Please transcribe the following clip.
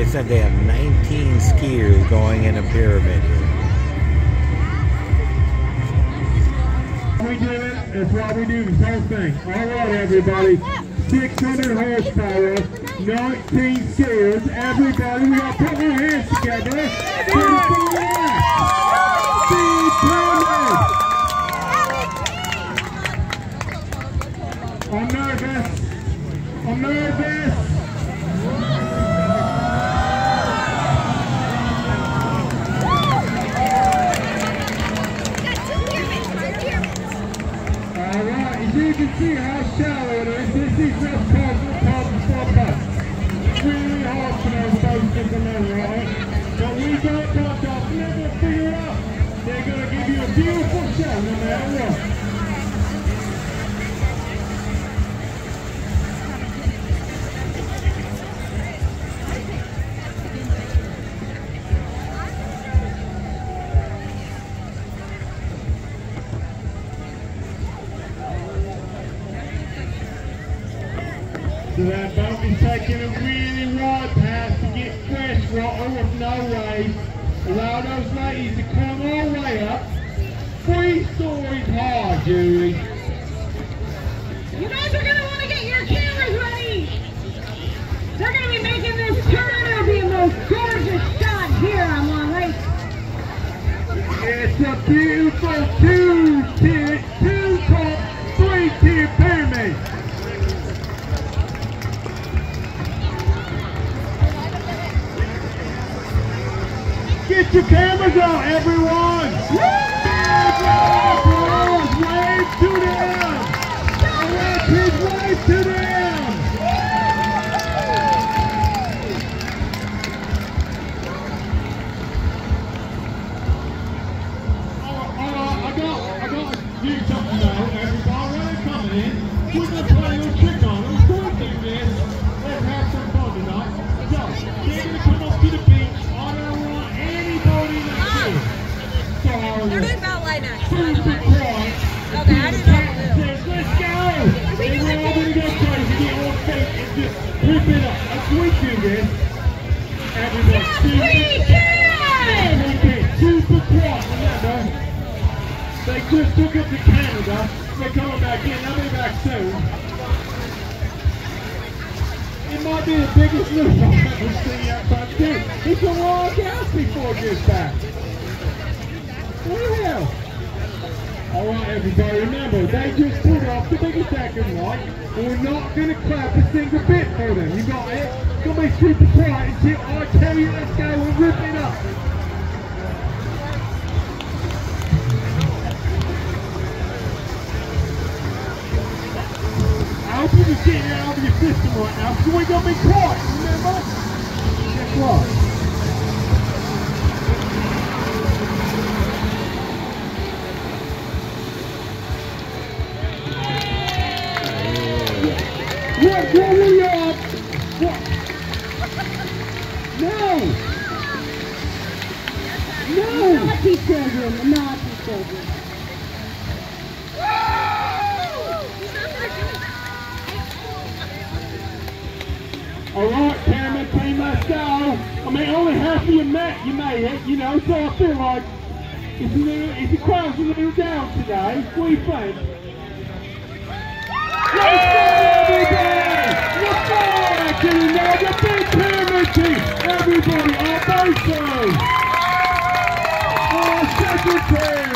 said they have 19 skiers going in a pyramid here. We do it. That's why we do this whole thing. All right, everybody. 600 horsepower, 19 skiers. Everybody, we gotta put our hands together. I'm nervous. I'm nervous. Alright, as you can see how shallow it is, this is just called the bus. It's really hard for those boats to come in, right? But we don't touch off, they're going to figure it out. They're going to give you a beautiful show no matter what. So that boat is taking a really wide path to get fresh water with no waves. Allow those ladies to come all the way up. 3 stories high, Julie. You guys are going to want to get your cameras ready. They're going to be making this turn. It'll be the most gorgeous shot here on Long Lake. It's a beautiful 2-top, 3-tier pyramid. Get your cameras out, everyone! Wave to them! Alright, kids, wave to them! Alright, I got to do something now, everybody. When they're coming in, we're going to play a little trick on them. So we'll do this. Let's have some fun tonight. So, they're going to come up to the beach. They're doing about like that. Okay, I didn't know. Let's go! They were all going to go crazy, get on feet and just rip it up. As we do this, everybody, super quiet, remember? They just took up to Canada. They're coming back in. They'll be back soon. It might be the biggest loop I've ever seen that bunch do. He can walk out before it gets back. Well, alright everybody, remember, they just put off the biggest second right, and we're not going to clap a single bit for them. You got it? It's going to be super quiet until I tell you let's go and rip it up. I hope you're just getting it out of your system right now, because we're going to be quiet, remember? Guess what? What were you up? What? No! No! Naughty children, naughty children. Alright, camera team, let's go. I mean, only half of you made it, you know, so I feel like if the crowd's a little down today, what do you think? Let's go, everybody! Let's go! Actually, now the big pyramid team! Everybody, our boat team! Our second team!